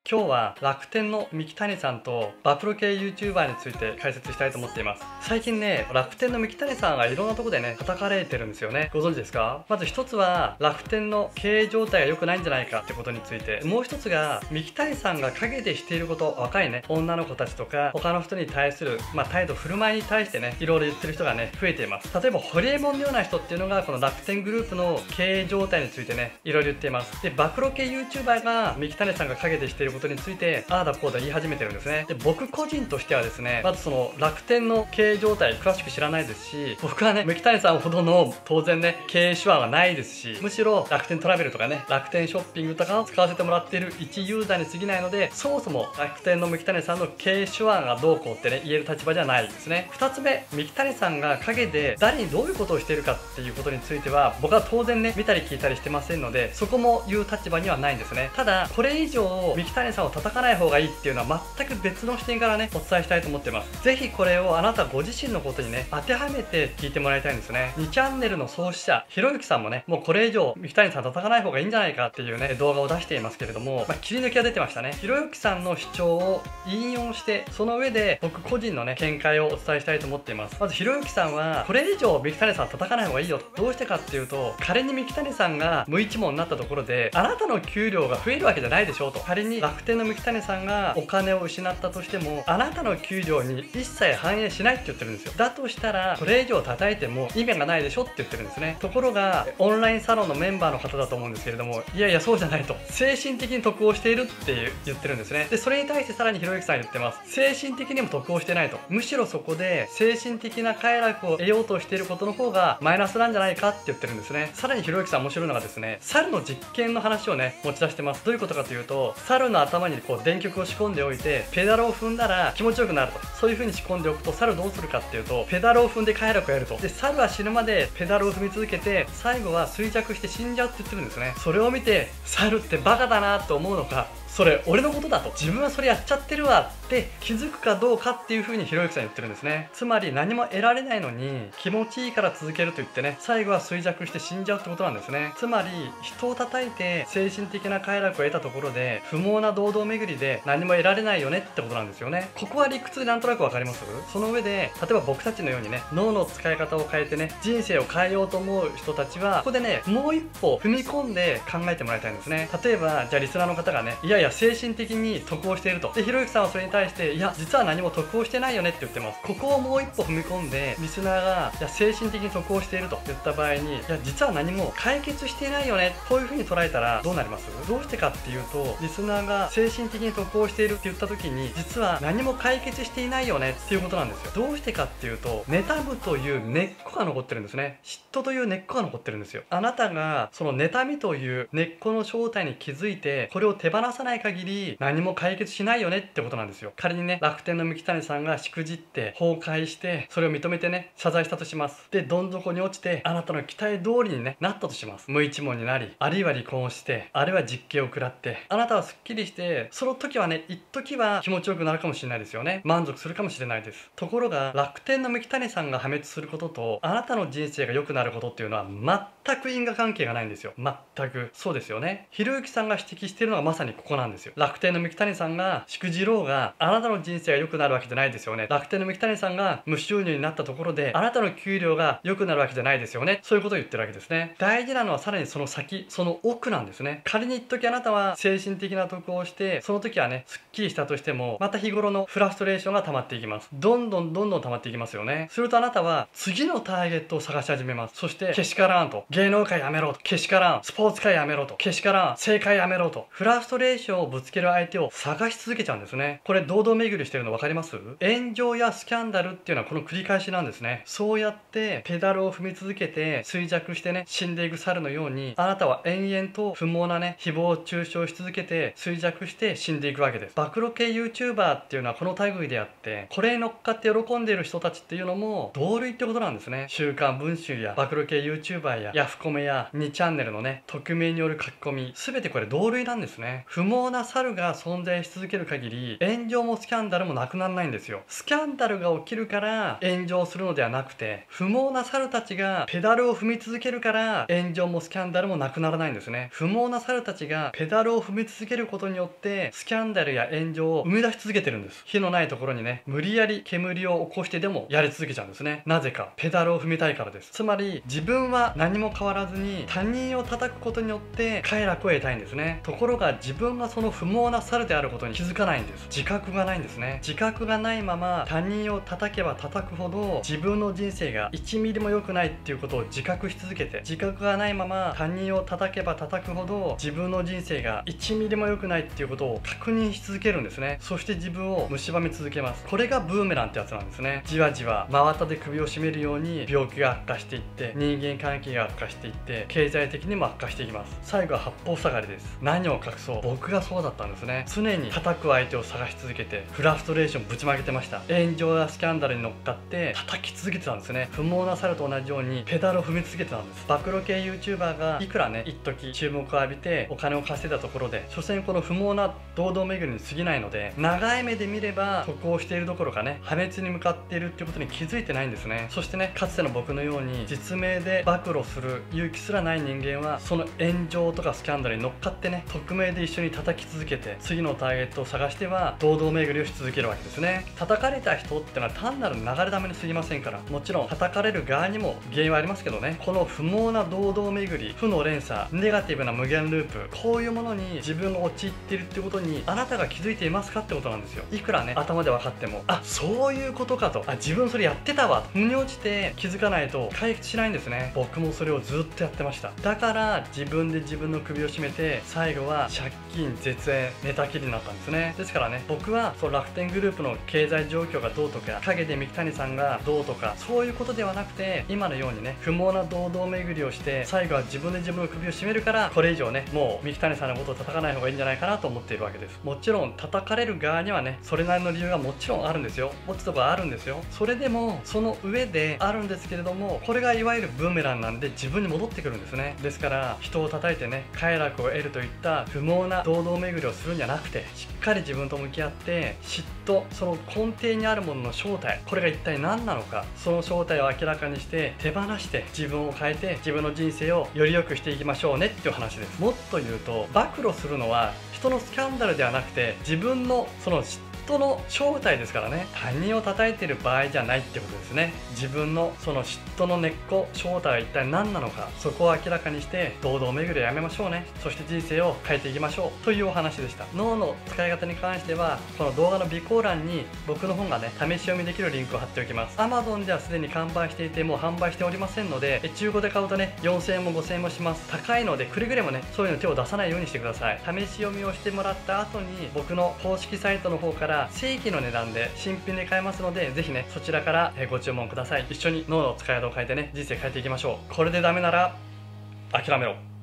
今日は楽天の三木谷さんと暴露系 YouTuber について解説したいと思っています。最近ね、楽天の三木谷さんがいろんなとこでね、叩かれてるんですよね。ご存知ですか？まず一つは、楽天の経営状態が良くないんじゃないかってことについて。もう一つが、三木谷さんが陰でしていること、若いね、女の子たちとか、他の人に対する、態度、振る舞いに対してね、いろいろ言ってる人がね、増えています。例えば、ホリエモンのような人っていうのが、この楽天グループの経営状態についてね、いろいろ言っています。で、暴露系 YouTuber が三木谷さんが陰でしていることについて、ああだこうだ言い始めてるんですね。で、僕個人としてはですね、まずその楽天の経営状態詳しく知らないですし、僕はね、三木谷さんほどの当然ね、経営手腕はないですし、むしろ楽天トラベルとかね、楽天ショッピングとかを使わせてもらっている一ユーザーに過ぎないので、そもそも楽天の三木谷さんの経営手腕がどうこうってね、言える立場じゃないですね。2つ目、三木谷さんが陰で誰にどういうことをしているかっていうことについては、僕は当然ね、見たり聞いたりしてませんので、そこも言う立場にはないんですね。ただ、これ以上三木谷さんを叩かない方がいいっていうのは全く別の視点からね、お伝えしたいと思ってます。ぜひこれをあなたご自身のことにね、当てはめて聞いてもらいたいんですね。2チャンネルの創始者、ひろゆきさんもね、もうこれ以上三木谷さん叩かない方がいいんじゃないかっていうね、動画を出していますけれども、切り抜きが出てましたね。ひろゆきさんの主張を引用して、その上で僕個人のね、見解をお伝えしたいと思っています。まずひろゆきさんは、これ以上三木谷さん叩かない方がいいよ。どうしてかっていうと、仮に三木谷さんが無一文になったところで、あなたの給料が増えるわけじゃないでしょうと。仮に楽天の三木谷さんがお金を失ったとしても、あなたの給料に一切反映しないって言ってるんですよ。だとしたら、これ以上叩いても意味がないでしょって言ってるんですね。ところが、オンラインサロンのメンバーの方だと思うんですけれども、いやいやそうじゃないと。精神的に得をしているって言ってるんですね。で、それに対してさらにひろゆきさん言ってます。精神的にも得をしてないと。むしろそこで精神的な快楽を得ようとしていることの方がマイナスなんじゃないかって言ってるんですね。さらにひろゆきさん面白いのがですね、猿の実験の話をね、持ち出してます。どういうことかというと、猿の頭にこう電極を仕込んでおいて、ペダルを踏んだら気持ちよくなると。そういう風に仕込んでおくと、猿どうするかっていうと、ペダルを踏んで快楽を得ると。で、猿は死ぬまでペダルを踏み続けて、最後は衰弱して死んじゃうって言ってるんですね。それを見て、猿ってバカだなと思うのか、それ俺のことだと、自分はそれやっちゃってるわって気づくかどうかっていう風にひろゆきさん言ってるんですね。つまり何も得られないのに気持ちいいから続けると言ってね、最後は衰弱して死んじゃうってことなんですね。つまり人を叩いて精神的な快楽を得たところで不毛な堂々巡りで何も得られないよねってことなんですよね。ここは理屈でなんとなくわかります？その上で、例えば僕たちのようにね、脳の使い方を変えてね、人生を変えようと思う人たちはここでね、もう一歩踏み込んで考えてもらいたいんですね。例えばじゃあリスナーの方がね、いやいや精神的に得をしていると。で、ひろゆきさんはそれに対して、いや実は何も得をしてないよねって言ってます。ここをもう一歩踏み込んで、リスナーがいや精神的に得をしていると言った場合に、いや実は何も解決していないよね、こういう風に捉えたらどうなります？どうしてかっていうと、リスナーが精神的に得をしているって言った時に、実は何も解決していないよねっていうことなんですよ。どうしてかっていうと、妬むという根っこが残ってるんですね。嫉妬という根っこが残ってるんですよ。あなたがその妬みという根っこの正体に気づいて、これを手放さない限り何も解決しないよねってことなんですよ。仮にね、楽天の三木谷さんがしくじって崩壊して、それを認めてね、謝罪したとします。で、どん底に落ちて、あなたの期待通りにね、なったとします。無一文になり、あるいは離婚をして、あるいは実刑を食らって、あなたはスッキリして、その時はね、一時は気持ちよくなるかもしれないですよね。満足するかもしれないです。ところが、楽天の三木谷さんが破滅することと、あなたの人生が良くなることっていうのは全く因果関係がないんですよ。全く。そうですよね。ひろゆきさんが指摘しているのがまさにここなんですよ。楽天の三木谷さんがしくじろうが、あなたの人生が良くなるわけじゃないですよね。楽天の三木谷さんが無収入になったところで、あなたの給料が良くなるわけじゃないですよね。そういうことを言ってるわけですね。大事なのはさらにその先、その奥なんですね。仮に一時あなたは精神的な得をして、その時はね、スッキリしたとしても、また日頃のフラストレーションが溜まっていきます。どんどん溜まっていきますよね。するとあなたは次のターゲットを探し始めます。そして、けしからんと。芸能界やめろと。けしからん。スポーツ界やめろと。けしからん。政界やめろと。フラストレーションをぶつける相手を探し続けちゃうんですね。これ堂々巡りしてるの分かります？炎上やスキャンダルっていうのはこの繰り返しなんですね。そうやってペダルを踏み続けて衰弱してね、死んでいく猿のように、あなたは延々と不毛なね、誹謗中傷し続けて衰弱して死んでいくわけです。暴露系 YouTuber っていうのはこの類であって、これに乗っかって喜んでいる人たちっていうのも同類ってことなんですね。週刊文春や暴露系 YouTuber やヤフコメや2チャンネルのね、匿名による書き込み、全てこれ同類なんですね。不毛毛な猿が存在し続ける限り炎上もスキャンダルもなくならないんですよ。スキャンダルが起きるから炎上するのではなくて、不毛な猿たちがペダルを踏み続けるから炎上もスキャンダルもなくならないんですね。不毛な猿たちがペダルを踏み続けることによってスキャンダルや炎上を生み出し続けてるんです。火のないところにね、無理やり煙を起こしてでもやり続けちゃうんですね。なぜかペダルを踏みたいからです。つまり自分は何も変わらずに他人を叩くことによって快楽を得たいんですね。ところが自分がその不毛な猿であることに気づかないんです。自覚がないんですね。自覚がないまま他人を叩けば叩くほど自分の人生が1ミリも良くないっていうことを自覚し続けて、自覚がないまま他人を叩けば叩くほど自分の人生が1ミリも良くないっていうことを確認し続けるんですね。そして自分を蝕み続けます。これがブーメランってやつなんですね。じわじわ真綿で首を絞めるように病気が悪化していって、人間関係が悪化していって、経済的にも悪化していきます。最後は八方塞がりです。何を隠そう、僕がそうだったんですね。常に叩く相手を探し続けてフラストレーションぶちまけてました。炎上やスキャンダルに乗っかって叩き続けてたんですね。不毛な猿と同じようにペダルを踏み続けてたんです。暴露系 YouTuber がいくらね一時注目を浴びてお金を稼いだところで、所詮この不毛な堂々巡りに過ぎないので、長い目で見れば得をしているどころかね、破滅に向かっているっていうことに気づいてないんですね。そしてね、かつての僕のように実名で暴露する勇気すらない人間は、その炎上とかスキャンダルに乗っかってね、匿名で一緒に叩き続けて次のターゲットを探しては堂々巡りをし続けるわけですね。叩かれた人ってのは単なる流れ玉に過ぎませんから、もちろん叩かれる側にも原因はありますけどね、この不毛な堂々巡り、負の連鎖、ネガティブな無限ループ、こういうものに自分が陥っているってことにあなたが気づいていますかってことなんですよ。いくらね頭で分かっても、あ、そういうことかと、あ、自分それやってたわと腑に落ちて気づかないと解決しないんですね。僕もそれをずっとやってました。だから自分で自分の首を絞めて、最後は借金、絶縁、寝たきりになったんですね。ですからね、僕はその楽天グループの経済状況がどうとか、陰で三木谷さんがどうとか、そういうことではなくて、今のようにね、不毛な堂々巡りをして最後は自分で自分の首を絞めるから、これ以上ねもう三木谷さんのことを叩かない方がいいんじゃないかなと思っているわけです。もちろん叩かれる側にはね、それなりの理由がもちろんあるんですよ。落ちとかあるんですよ。それでもその上であるんですけれども、これがいわゆるブーメランなんで自分に戻ってくるんですね。ですから人を叩いてね快楽を得るといった不毛な堂々巡りをするんじゃなくて、しっかり自分と向き合って嫉妬、その根底にあるものの正体、これが一体何なのか、その正体を明らかにして手放して自分を変えて自分の人生をより良くしていきましょうねっていう話です。もっと言うと、暴露するのは人のスキャンダルではなくて自分のその嫉妬の正体ですからね。他人を叩いている場合じゃないってことですね。自分のその嫉妬の根っこ、正体は一体何なのか、そこを明らかにして堂々巡りをやめましょうね。そして人生を変えていきましょうというお話でした。脳の使い方に関してはこの動画の備考欄に僕の本がね試し読みできるリンクを貼っておきます。 Amazon ではすでに完売していてもう販売しておりませんので、中古で買うとね4000円も5000円もします。高いのでくれぐれもねそういうの手を出さないようにしてください。試し読みをしてもらった後に僕の公式サイトの方から正規の値段で新品で買えますので、ぜひねそちらからご注文ください。一緒に脳の使い方を変えてね人生変えていきましょう。これでダメなら諦めろ。